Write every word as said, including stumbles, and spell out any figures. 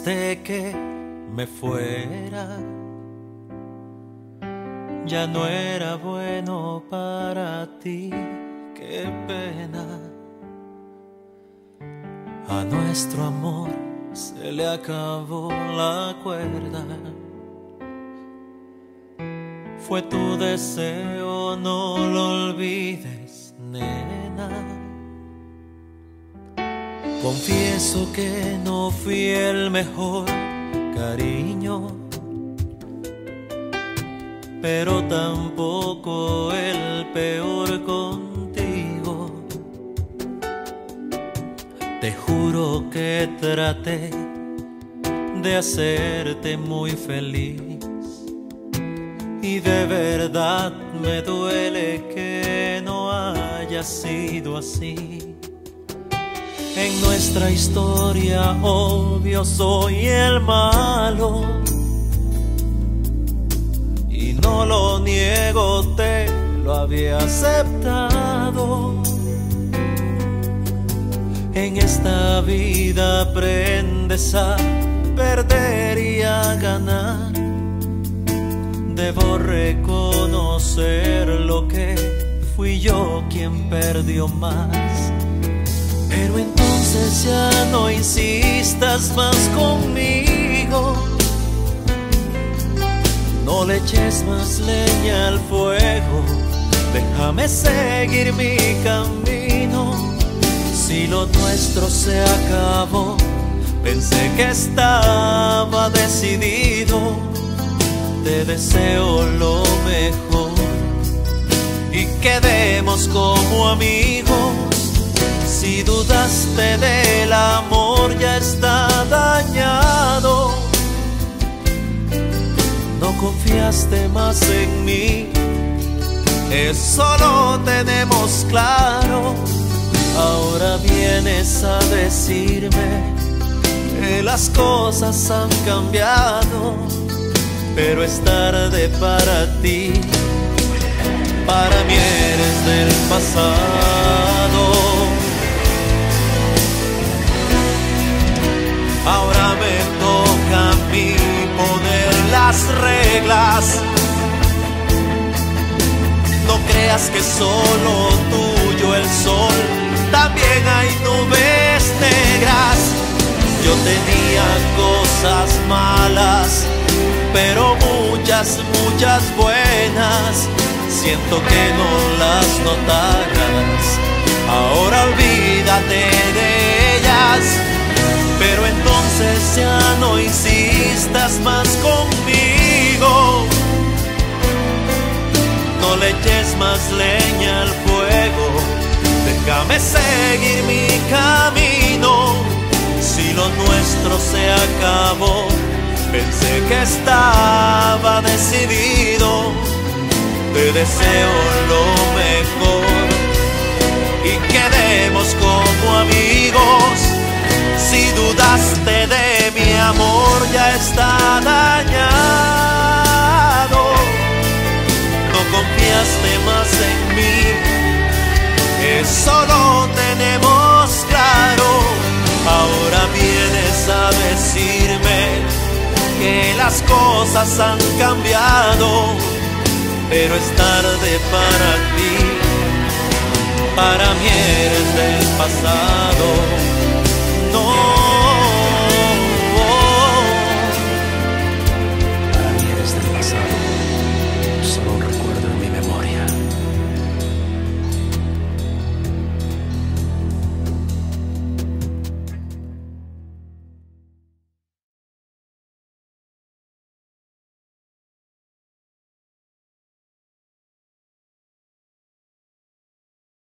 dejaste que me fuera. Ya no era bueno para ti, qué pena. A nuestro amor se le acabó la cuerda. Fue tu deseo, no lo olvides, nena. Confieso que no fui el mejor, cariño, pero tampoco el peor contigo. Te juro que traté de hacerte muy feliz, y de verdad me duele que no haya sido así. En nuestra historia, obvio, soy el malo, y no lo niego, te lo había aceptado. En esta vida aprendes a perder y a ganar. Debo reconocer lo que fui yo quien perdió más. Pero entonces ya no insistas más conmigo, no le eches más leña al fuego, déjame seguir mi camino. Si lo nuestro se acabó, pensé que estaba decidido. Te deseo lo mejor y quedemos como amigos. Si dudaste del amor, ya está dañado. No confiaste más en mí, eso lo tenemos claro. Ahora vienes a decirme que las cosas han cambiado, pero es tarde para ti. Para mí eres del pasado. Ahora me toca a mí poner las reglas. No creas que solo tuyo el sol, también hay nubes negras. Yo tenía cosas malas, pero muchas, muchas buenas. Siento que no las notarás. Ahora olvídate de ellas, pero entonces ya no insistas más conmigo. No le eches más leña al fuego, déjame seguir mi camino. Si lo nuestro se acabó, pensé que estaba decidido. Te deseo lo mejor y quedemos como amigos. Si dudaste de mi amor, ya está dañado. No confiaste más en mí, eso lo tenemos claro. Ahora vienes a decirme que las cosas han cambiado, pero es tarde para ti. Para mí eres del pasado.